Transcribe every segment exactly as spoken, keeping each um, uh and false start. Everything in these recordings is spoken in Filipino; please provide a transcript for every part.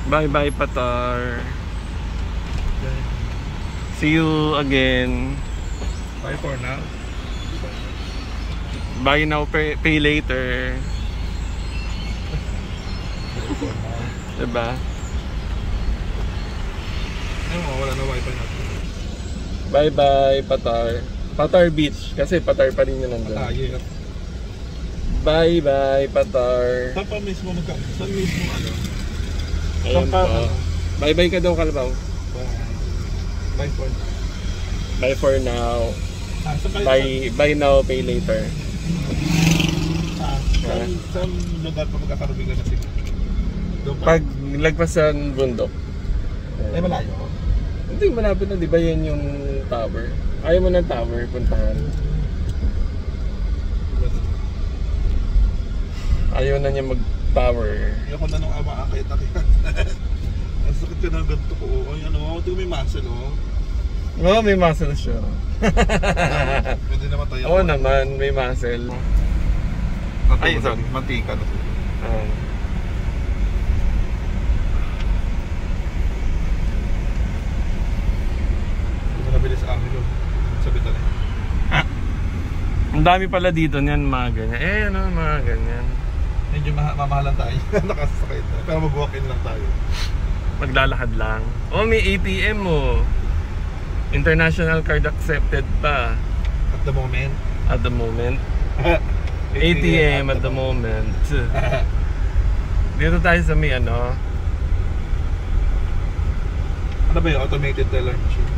Bye bye Patar. See you again. Bye for now. Buy now, pay, pay later. Diba? Ayun mo, wala na wifi natin. Bye bye Patar. Patar Beach. Kasi Patar pa rin yun nandun. Pataye. Bye bye Patar. Saan pa mismo magka... Saan mismo ano? Ayun Saan pa, po. ano? Bye bye ka daw Kalabaw. Bye for now. Bye for now. Ah, saan kayo? Bye, bye now, pay later. Ah, saan, saan lugar pa magkakarubigan na sila? Doon pa? Pag lagpasan bundok. Eh, malayo. Hindi, malapit na, di ba yan yung tower? Ayaw mo ng tower, puntahan. Ayaw na niya mag-tower. Ayoko na nung ama akit-akit. Ang sakit ka na ganito ko. Ay, ano, ito may muscle, oh. Oo, may muscle siya. Pwede naman tayo. Oo naman, may muscle. Ay, sorry. Mantika na. Ah. Ito nabilis sa amin, oh. Sabitan eh. Ang dami pala dito niyan, mga ganyan. Eh, ano, mga ganyan. Medyo ma mamahalan tayo. Nakasakit. Pero mag-walk-in lang tayo. Maglalakad lang. Oh, may A T M mo. Oh. International card accepted pa. At the moment. At the moment. A T M at the moment. Dito tayo sa may ano. Ano ba yung automated teller machine?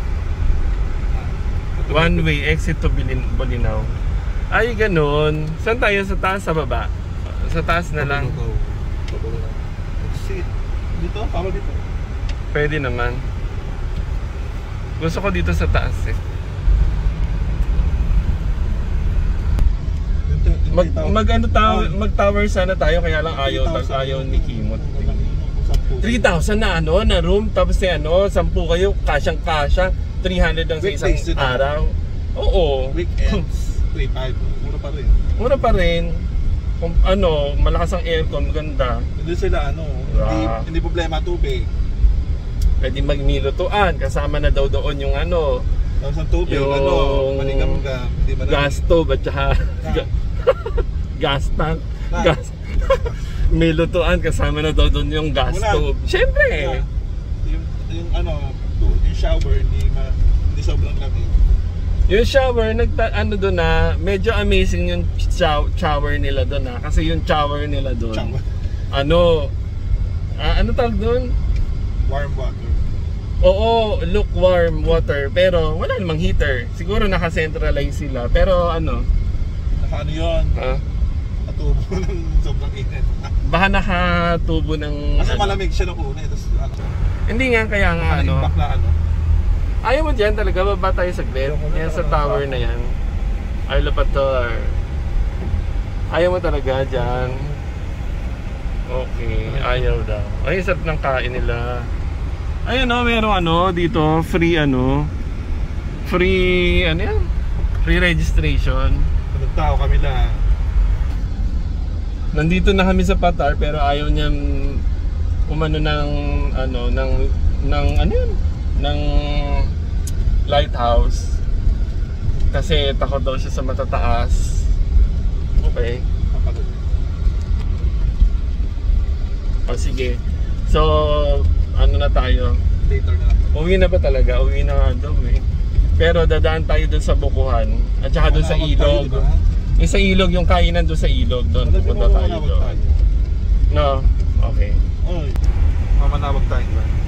One way exit to Bolinao. Ay, ganun. Saan tayo? Sa taas, sa baba? Sa taas na lang. Dito? Tama dito? Pwede naman. Gusto ko dito sa taas eh. Mag, mag ano tower, mag tower sana tayo, kaya lang ayaw, ayaw ni Kimot. three thousand na ano, na room, tapos eh ano, sampu kayo, kasyang kasya, three hundred ang sa isang araw. Oo. Weekends, three five, mura pa rin. Mura pa rin. Kung ano, malakas ang aircon, ganda. Hindi sila ano, hindi, Ah. hindi problema tubig. Pwede magnilutuan, kasama na daw doon yung ano, Tapos ang tubig, yung ano, maligam-gam, hindi man gas stove at saka ga- gas tank. Ah. Gas. May lutuan, kasama na daw doon yung gas Wala. stove. Siyempre. Yeah. Yung, yung ano, yung shower, hindi, ma, hindi sobrang lamig. Yung shower, nagta ano doon na, medyo amazing yung show, shower nila doon na. Kasi yung shower nila doon, Shower. ano, ah, ano tawag doon? Warm water. Oo, lukewarm water, pero wala namang heater. Siguro naka-centralize sila, pero ano, Naka ano yun, ah, natubo ng sobrang init. baka nakatubo ng Kasi ano. malamig siya nung una, tapos ano, Hindi nga, kaya nga ano, impact na ano. ayaw mo dyan talaga, baba tayo saglit. Yan sa tower na yan, Arlo Patar. Ayaw mo talaga dyan. Okay, ayaw daw. Ay, sarap ng kain nila. Ayun o, meron ano dito, free ano, free ano yan, free registration. Nagtao kami na. Nandito na kami sa Patar, pero ayaw niyang umano ng ano, ng, ng ano yun, ng lighthouse. Kasi takot daw siya sa matataas. Okay. O sige. So, ano na tayo? Later na lang. Uwi na ba talaga? Uwi na nga daw eh. Pero dadaan tayo dun sa Bukuhan. At saka dun sa Manawag tayo, ilog. diba? Yung sa ilog, yung kainan dun sa ilog. Doon Ano, pupunta di ba tayo manawag doon. tayo? No? Okay. Oy, mamanawag tayo ba?